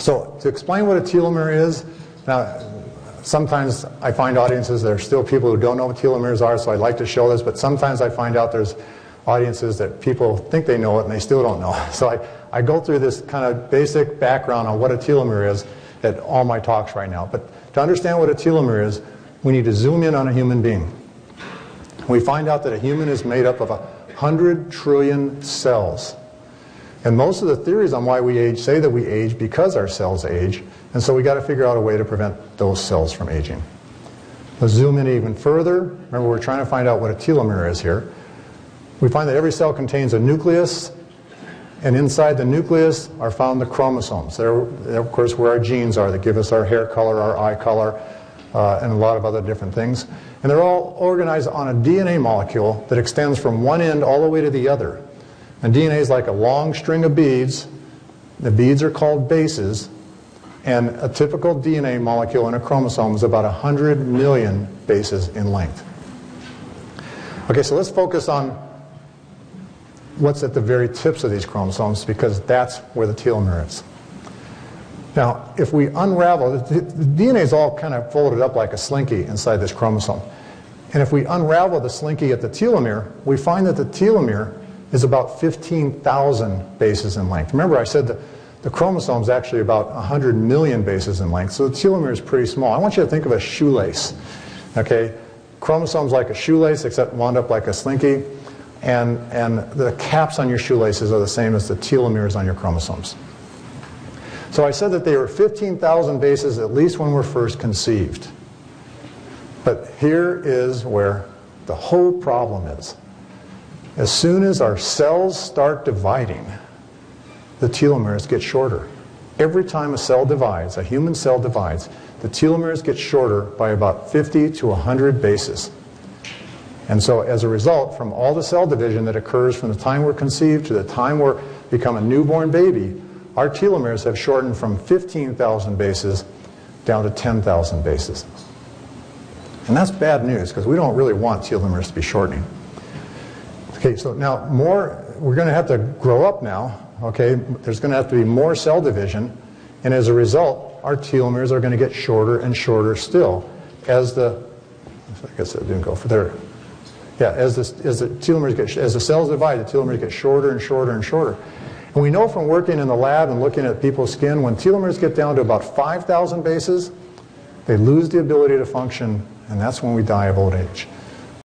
So to explain what a telomere is, now sometimes I find audiences, there are still people who don't know what telomeres are, so I'd like to show this, but sometimes I find out there's audiences that people think they know it and they still don't know. So I go through this kind of basic background on what a telomere is at all my talks right now. But to understand what a telomere is, we need to zoom in on a human being. We find out that a human is made up of 100 trillion cells. And most of the theories on why we age say that we age because our cells age, and so we got to figure out a way to prevent those cells from aging. Let's zoom in even further. Remember, we're trying to find out what a telomere is here. We find that every cell contains a nucleus, and inside the nucleus are found the chromosomes. They're, of course, where our genes are that give us our hair color, our eye color, and a lot of other different things. And they're all organized on a DNA molecule that extends from one end all the way to the other. And DNA is like a long string of beads. The beads are called bases, and a typical DNA molecule in a chromosome is about 100 million bases in length. Okay, so let's focus on what's at the very tips of these chromosomes, because that's where the telomere is. Now, if we unravel, the DNA is all kind of folded up like a slinky inside this chromosome. And if we unravel the slinky at the telomere, we find that the telomere is about 15,000 bases in length. Remember, I said that the chromosome is actually about 100 million bases in length, so the telomere is pretty small. I want you to think of a shoelace. Okay? Chromosomes like a shoelace, except wound up like a slinky. And the caps on your shoelaces are the same as the telomeres on your chromosomes. So I said that they were 15,000 bases at least when we're first conceived. But here is where the whole problem is. As soon as our cells start dividing, the telomeres get shorter. Every time a cell divides, a human cell divides, the telomeres get shorter by about 50 to 100 bases. And so as a result, from all the cell division that occurs from the time we're conceived to the time we become a newborn baby, our telomeres have shortened from 15,000 bases down to 10,000 bases. And that's bad news, because we don't really want telomeres to be shortening. Okay, so now we're going to have to grow up now. Okay, there's going to have to be more cell division, and as a result, our telomeres are going to get shorter and shorter still as the, I guess it didn't go for there. Yeah, as the telomeres get, as the cells divide, the telomeres get shorter and shorter and shorter. And we know from working in the lab and looking at people's skin, when telomeres get down to about 5,000 bases, they lose the ability to function, and that's when we die of old age.